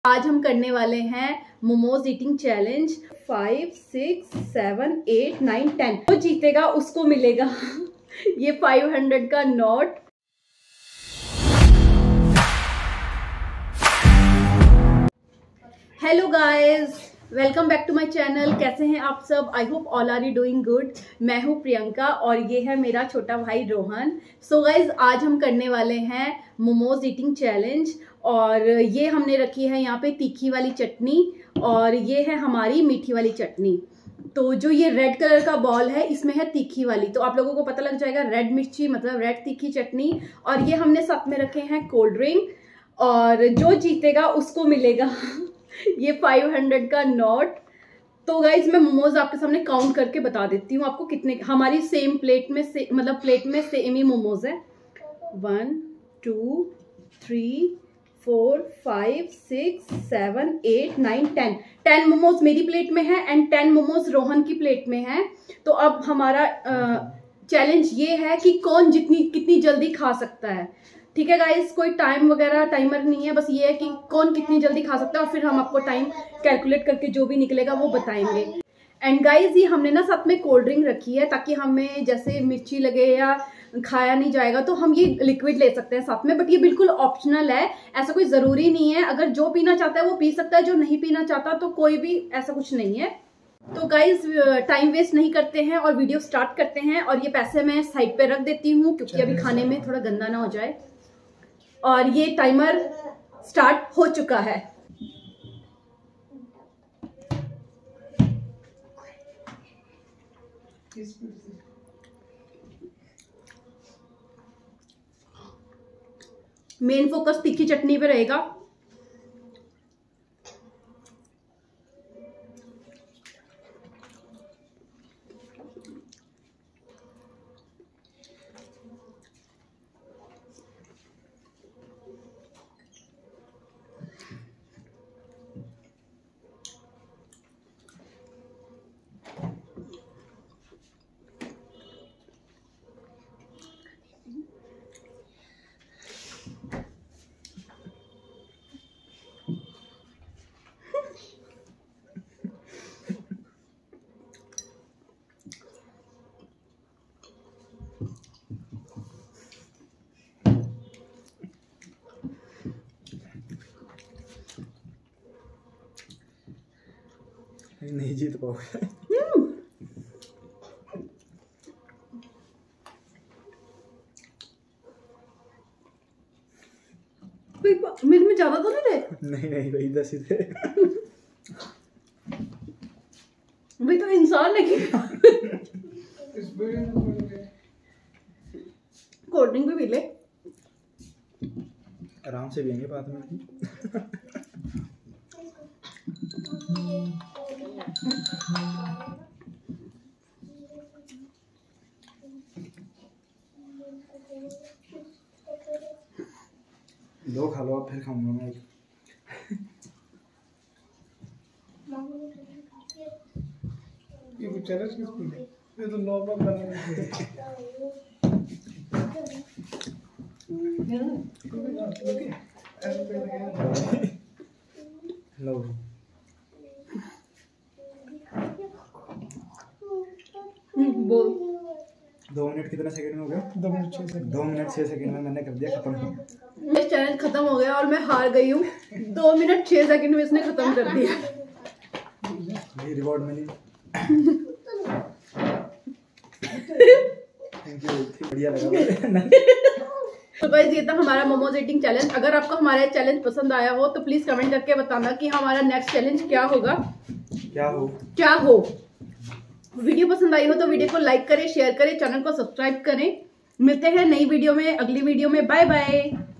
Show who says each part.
Speaker 1: आज हम करने वाले हैं मोमोज ईटिंग चैलेंज 5, 6, 7, 8, 9, 10। जो जीतेगा उसको मिलेगा ये 500 का note. Hello guys, welcome back to my channel. कैसे हैं आप सब? I hope all are you doing good. मैं हूं प्रियंका और ये है मेरा छोटा भाई रोहन। सो गाइस, आज हम करने वाले हैं मोमोज ईटिंग चैलेंज और ये हमने रखी है यहाँ पे तीखी वाली चटनी और ये है हमारी मीठी वाली चटनी। तो जो ये रेड कलर का बॉल है इसमें है तीखी वाली, तो आप लोगों को पता लग जाएगा रेड मिर्ची मतलब रेड तीखी चटनी। और ये हमने साथ में रखे हैं कोल्ड ड्रिंक और जो जीतेगा उसको मिलेगा ये 500 का नोट। तो गाइज मैं मोमोज आपके सामने काउंट करके बता देती हूँ आपको कितने। हमारी सेम प्लेट में से मतलब प्लेट में सेम ही मोमोज है। 1, 2, 3, 4, 5, 6, 7, 8, 9, 10। 10 मोमोज मेरी प्लेट में है एंड 10 मोमोज रोहन की प्लेट में है। तो अब हमारा चैलेंज ये है कि कौन कितनी जल्दी खा सकता है। ठीक है गाइस, कोई टाइम वगैरह टाइमर नहीं है, बस ये है कि कौन कितनी जल्दी खा सकता है और फिर हम आपको टाइम कैलकुलेट करके जो भी निकलेगा वो बताएंगे। एंड गाइस ये हमने ना साथ में कोल्ड ड्रिंक रखी है ताकि हमें जैसे मिर्ची लगे या खाया नहीं जाएगा तो हम ये लिक्विड ले सकते हैं साथ में, बट ये बिल्कुल ऑप्शनल है, ऐसा कोई जरूरी नहीं है। अगर जो पीना चाहता है वो पी सकता है, जो नहीं पीना चाहता तो कोई भी ऐसा कुछ नहीं है। तो गाइज टाइम वेस्ट नहीं करते हैं और वीडियो स्टार्ट करते हैं। और ये पैसे मैं साइड पे रख देती हूँ क्योंकि अभी खाने में थोड़ा गंदा ना हो जाए। और ये टाइमर स्टार्ट हो चुका है। मेन फोकस तीखी चटनी पे रहेगा।
Speaker 2: नहीं जीत पाओगे।
Speaker 1: मेरे में ज्यादा तो नहीं थे?
Speaker 2: नहीं भाई 10 ही थे।
Speaker 1: भाई तो इंसान है कि कोल्ड ड्रिंक भी पी ले,
Speaker 2: आराम से पियेंगे बाद में। दो खा लो आप, फिर खाऊंगा मैं। ये कुछ चैलेंज किसको है? ये तो नॉर्मल बनाना है। लो
Speaker 1: बोल।
Speaker 2: 2 मिनट कितने सेकंड में हो गया? 2 मिनट 6 सेकंड। 2 मिनट 6 सेकंड में मैंने कर दिया खत्म।
Speaker 1: ये चैलेंज खत्म हो गया और मैं हार गई हूँ। 2 मिनट 6 सेकंड में इसने खत्म कर दिया।
Speaker 2: ये रिवॉर्ड मिली। थैंक यू, बढ़िया लगा।
Speaker 1: तो गाइस ये था हमारा मोमोज ईटिंग चैलेंज। अगर आपको हमारा चैलेंज पसंद आया हो तो प्लीज कमेंट करके बताना कि हमारा नेक्स्ट चैलेंज क्या होगा। क्या हो। वीडियो पसंद आई हो तो वीडियो को लाइक करें, शेयर करें, चैनल को सब्सक्राइब करें। मिलते हैं नई वीडियो में, अगली वीडियो में। Bye bye.